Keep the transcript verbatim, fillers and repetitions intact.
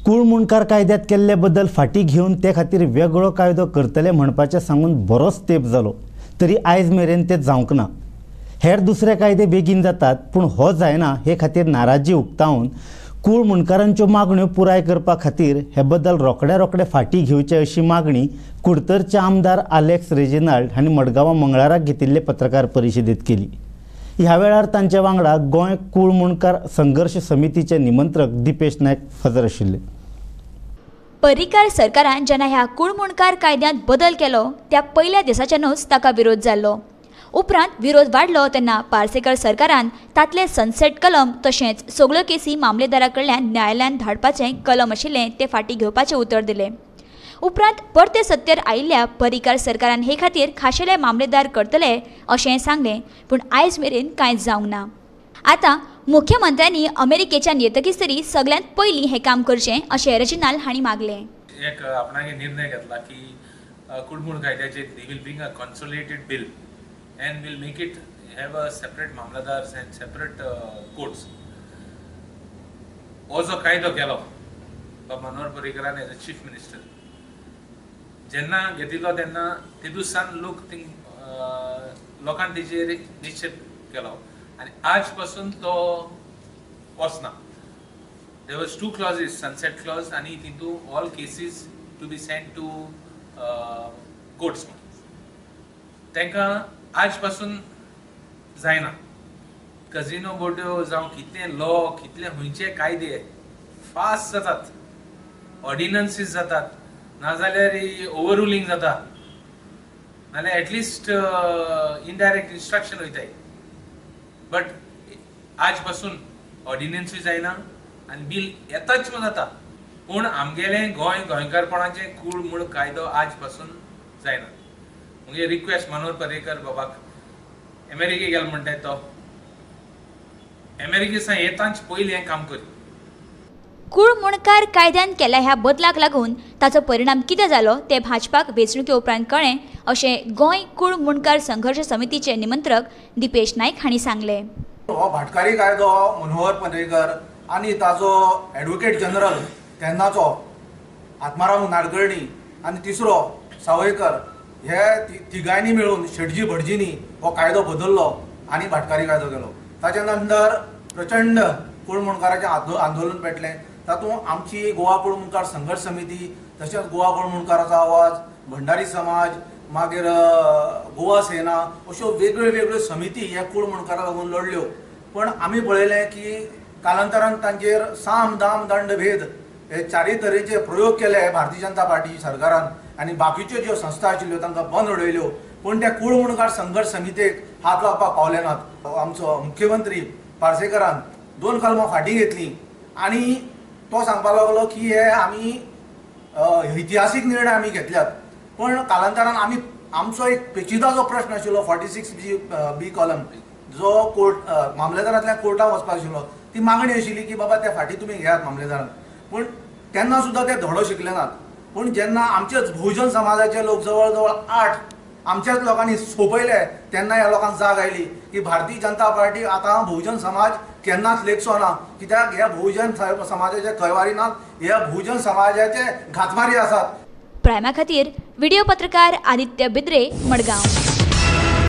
कूळ मुणकार कायद्यात केल्ले बदल फाटी घेवन ते खातीर वेगळो कायदो करतले म्हणपाचें सांगून बरोच तेंप जालो, तरी आयज मेरेन तें जावंक ना। हेर दुसरे कायदे बेगीन जातात, पूण हो जायना हे खातीर नाराजी उक्तावन कूळ मुणकारांच्यो मागण्यो पुराय करपा खातीर हे बदल रोखडे रोखडे फाटी घेवचे अशी मागणी कुडतरचे आमदार आलेक्स रेजिनाल्ड हांणी मडगांवां मंगळाराक घेतिल्ले पत्रकार परिशदेंत केली। ह्या वेळार तांचे वांगडा गोंय कूळ मुणकार संघर्श समितीचे निमंत्रक दिपेश नायक हजर आशिल्ले। पर्रीकार सरकारान जेन्ना ह्या कूळ मुणकार कायद्यांत बदल केलो त्या पयल्या दिसाच्यानूच ताका विरोध जाल्लो। उपरांत विरोध वाडलो तेन्ना पार्सेकर सरकारान तातले सनसेट कलम तशेंच सगळ्यो केसी मामलेदारा कडल्यान न्यायालयान धाडपाचें कलम आशिल्लें तें फाटी घेवपाचें उतर दिलें। उपरांत परते सत्तेर आयिल्ल्या पर्रीकार सरकारान हे खातीर खाशेले मामलेदार करतले अशें सांगलें, पूण आयज मेरेन कांयच जावंक ना। आतां मुख्यमंत्र्यांनी अमेरिकेच्या येतकीच तरी सगळ्यांत पयलीं हें काम करचें अशें रेजिनाल्ड हांणी मागलें। एक आपणागे निर्णय घेतला की कूळ मुणकार कायद्याचेर they will bring a consolidated bill and we'll make it have a separate mamladars and separate uh, courts. Also कायदो केलो मनोहर पर्रीकारान एज अ चीफ मिनिस्टर जेन्ना घेतिल्लो तेन्ना तेदुसान लोक थिंग लोकांन तेजेर निश्चित केलो आनी आज पासून तो वचना। देयर वाज टू क्लॉजेस, सनसेट क्लॉज आनी तितू all cases to be sent to courts. तांकां आज पासून जायना। कजिनो बोर्ड्यो जावं कितले लॉ कितले खंयचे कायदे फास्ट जातात, ऑर्डिनन्सीस जातात, नाजाल्यार ओवर रुलींग जाता, नाल्यार एटलिस्ट इनडायरेक्ट इन्स्ट्रक्शन वयताय। बट आज पासून ऑर्डिनन्सूय जायना आनी बिल येताच जाता, पूण आमगेले गोंय गोंयकारपणाचे कूळ मूळ कायदो आज पासून जायना। मुगे रिक्वेस्ट मनोहर पर्रीकर बाबाक अमेरिके गेल म्हणटाय तो अमेरिकेसान येताच पयलीं हें काम कर। कूळ मुणकार कायद्यान केल्या ह्या बदलाक लागून ताचो परिणाम कितें जालो तें भाजपाक वेंचणुके उपरांत कळ्ळें अशें गोंय कूळ मुणकार संघर्श समितीचे निमंत्रक दिपेश नायक हांणी सांगलें। हो भाटकारी कायदो मनोहर पर्रीकर आनी ताचो एडवोकेट जनरल तेन्नाचो आत्माराम नाडकर्णी आनी तिसरो सावयकर हे तिगांयनी मेळून शेटजी भटजींनी हो कायदो बदललो आनी भाटकारी कायदो केलो। ताचे नंतर प्रचंड कूळ मुणकाराचें आंदोलन पेटलें। तातूंत आमची गोवा कूळ मुणकार संघर्श समिती तशेंच गोवा कूळ मुणकाराचो आवाज, भंडारी समाज, मागीर गोवा सेना अश्यो वेगळ्यो वेगळ्यो समिती ह्या कूळ मुणकाराक लागून लढल्यो। पण आमी पळयलें की कालांतरान तांचेर साम दाम दंड भेद हे चारय तरेचे प्रयोग केले भारतीय जनता पार्टी सरकारान आनी बाकीच्यो ज्यो संस्था आशिल्ल्यो तांकां बंद उडयल्यो, पूण त्या कूळ मुणकार संघर्श समितेक हात लावपाक पावले नात। आमचो मुख्यमंत्री पार्सेकरान दोन कलमां फाटीं घेतलीं आनी तो सांगपाक लागलो की हे आमी इतिहासीक निर्णय आमी घेतल्यात। पण कालांतरान आमी आमचो एक पेचिदाचो प्रश्न आशिल्लो forty six B B column जो कोर्ट मामलेदारांतल्या कोर्टाक वचपाक आशिल्लो, ती मागणी आशिल्ली की बाबा ते फाटीं तुमी घेयात मामलेदारान, पूण तेन्ना सुद्दां ते धडो शिकले नात। पूण जेन्ना आमचेच बहुजन समाजाचे लोक जवळ जवळ आठ आमच्याच लोकांनी सोपयले तेन्ना ह्या लोकांक जाग आयली की भारतीय जनता पार्टी आतां बहुजन समाज केन्नाच लेखचो ना, कित्याक ह्या बहुजन समाजाचे खंयवारी नात, ह्या बहुजन समाजाचे घातमारी आसात। प्रायमा खातीर व्हिडिओ पत्रकार आदित्य बिद्रे, मडगांव।